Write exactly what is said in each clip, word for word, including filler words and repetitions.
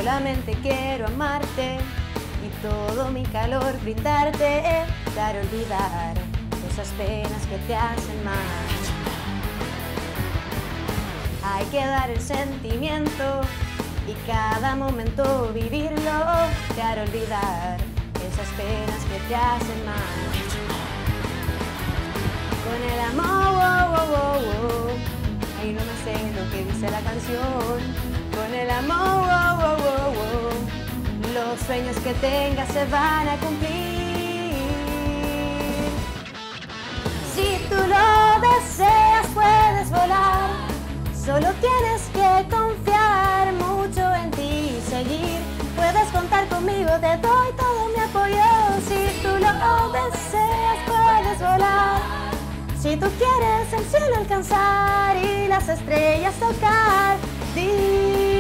Solamente quiero amarte y todo mi calor brindarte, dar olvidar esas penas que te hacen mal. Hay que dar el sentimiento y cada momento vivirlo, dar olvidar esas penas que te hacen mal. Con el amor, oh, oh, oh, oh. Ahí no me sé lo que dice la canción. Con el amor, oh, oh, oh, oh. Los sueños que tengas se van a cumplir. Si tú lo deseas puedes volar, solo tienes que confiar mucho en ti y seguir. Puedes contar conmigo, te doy todo mi apoyo. Si tú lo deseas puedes volar, si tú quieres el cielo alcanzar y las estrellas tocar. Digimon.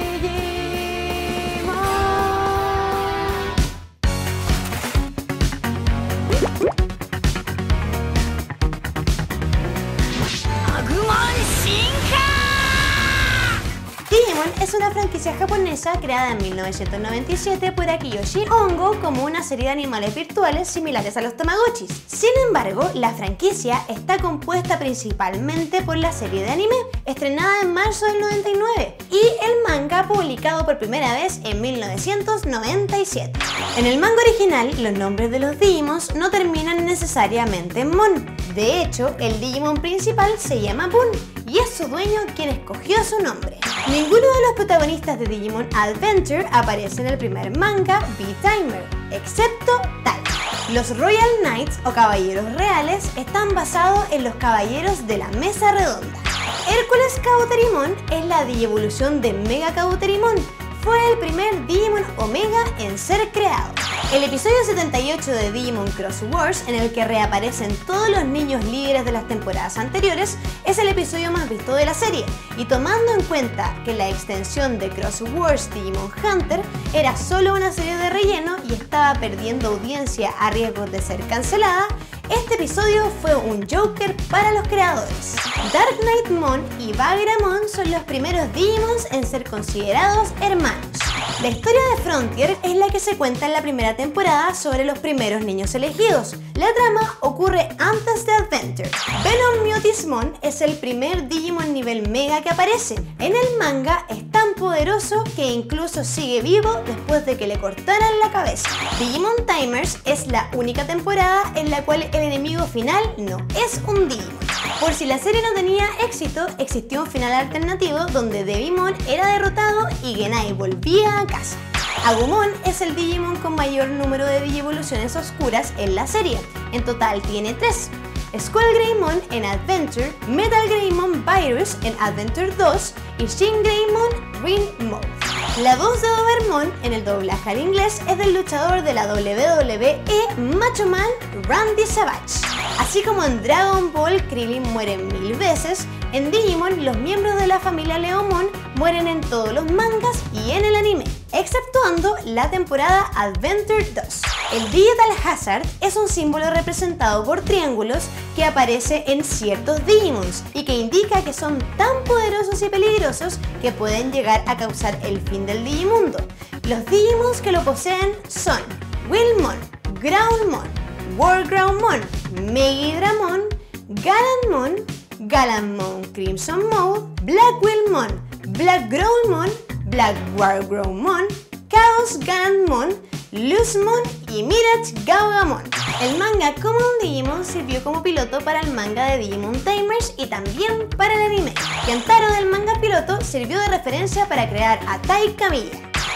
Digimon es una franquicia japonesa creada en mil novecientos noventa y siete por Akiyoshi Hongo como una serie de animales virtuales similares a los Tamagotchis. Sin embargo, la franquicia está compuesta principalmente por la serie de anime, estrenada en marzo del noventa y nueve, y el manga publicado por primera vez en mil novecientos noventa y siete. En el manga original, los nombres de los Digimons no terminan necesariamente en Mon. De hecho, el Digimon principal se llama Bun, y es su dueño quien escogió su nombre. Ninguno de los protagonistas de Digimon Adventure aparece en el primer manga V-Timer, excepto Tai. Los Royal Knights o Caballeros Reales están basados en los Caballeros de la Mesa Redonda. Hércules Kabuterimon es la digievolución de Mega Kabuterimon. Fue el primer Digimon Omega en ser creado. El episodio setenta y ocho de Digimon Cross Wars, en el que reaparecen todos los niños líderes de las temporadas anteriores, es el episodio más visto de la serie, y tomando en cuenta que la extensión de Cross Wars Digimon Hunter era solo una serie de relleno y estaba perdiendo audiencia a riesgo de ser cancelada, este episodio fue un Joker para los creadores. Dark Knight Mon y Bagramon son los primeros Digimons en ser considerados hermanos. La historia de Frontier es la que se cuenta en la primera temporada sobre los primeros niños elegidos. La trama ocurre antes de Adventure. Venom Mutismon es el primer Digimon nivel Mega que aparece. En el manga es tan poderoso que incluso sigue vivo después de que le cortaran la cabeza. Digimon Timers es la única temporada en la cual el enemigo final no es un Digimon. Por si la serie no tenía éxito, existió un final alternativo donde Devimon era derrotado y Genai volvía a casa. Agumon es el Digimon con mayor número de digievoluciones oscuras en la serie. En total tiene tres. Skull Greymon en Adventure, Metal Greymon Virus en Adventure dos y Shin Greymon Green Mode. La voz de Dobermon en el doblaje al inglés es del luchador de la W W E Macho Man Randy Savage. Así como en Dragon Ball Krillin muere mil veces, en Digimon los miembros de la familia Leomon mueren en todos los mangas y en el anime, exceptuando la temporada Adventure dos. El Digital Hazard es un símbolo representado por triángulos que aparece en ciertos Digimons y que indica que son tan poderosos y peligrosos que pueden llegar a causar el fin del Digimundo. Los Digimons que lo poseen son Willmon, Groundmon, Wargroundmon, Megidramon, Galanmon, Galanmon Crimson Mode, Black Willmon, Black Growlmon, Black Wargroundmon, Chaos Galanmon, Luzmon y Mirage Gaugamon. El manga como un Digimon sirvió como piloto para el manga de Digimon Tamers y también para el anime. Kentaro del manga piloto sirvió de referencia para crear a Tai Kamiya.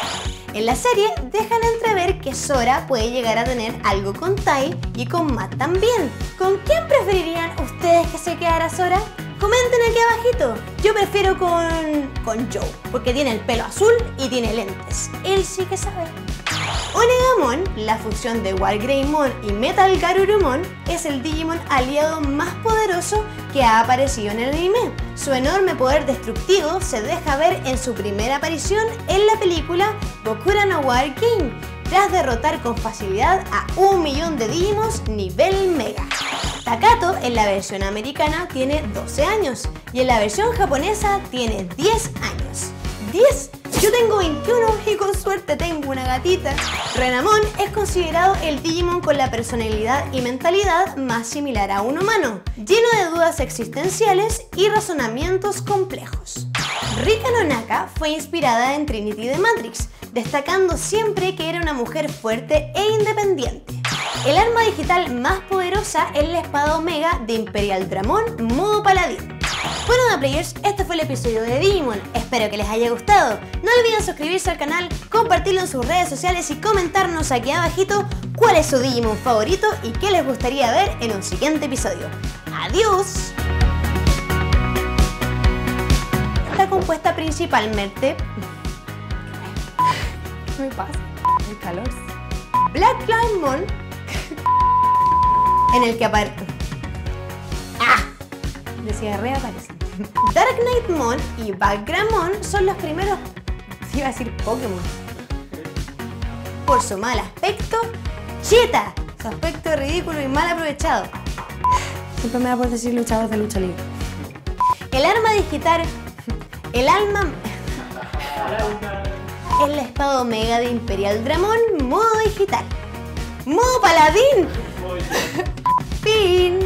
En la serie dejan entrever que Sora puede llegar a tener algo con Tai y con Matt también. ¿Con quién preferirían ustedes que se quedara Sora? Comenten aquí abajito. Yo prefiero con, con Joe, porque tiene el pelo azul y tiene lentes. Él sí que sabe. Onegamon, la fusión de Wargreymon y Metal Garurumon, es el Digimon aliado más poderoso que ha aparecido en el anime. Su enorme poder destructivo se deja ver en su primera aparición en la película Bokura no War Game, tras derrotar con facilidad a un millón de Digimons nivel Mega. Takato en la versión americana tiene doce años y en la versión japonesa tiene diez años. ¿diez? Yo tengo veintiuno y te tengo una gatita. Renamon es considerado el Digimon con la personalidad y mentalidad más similar a un humano, lleno de dudas existenciales y razonamientos complejos. Rika Nonaka fue inspirada en Trinity de Matrix, destacando siempre que era una mujer fuerte e independiente. El arma digital más poderosa es la espada Omega de Imperial Dramon modo paladín. Bueno, Daplayers, este fue el episodio de Digimon, espero que les haya gustado. No olviden suscribirse al canal, compartirlo en sus redes sociales y comentarnos aquí abajito cuál es su Digimon favorito y qué les gustaría ver en un siguiente episodio. ¡Adiós! Está compuesta principalmente... ¿Qué me pasa? El calor. Black Climb en el que aparece... ¡Ah! De cigarrera aparece. Dark Knightmon y Backgramon son los primeros... iba a decir Pokémon. Por su mal aspecto, Cheetah. Su aspecto ridículo y mal aprovechado. Siempre me da por decir luchador de lucha libre. El arma digital... El alma... es la espada Omega de Imperial Dramon modo digital. ¡Modo paladín! Fin.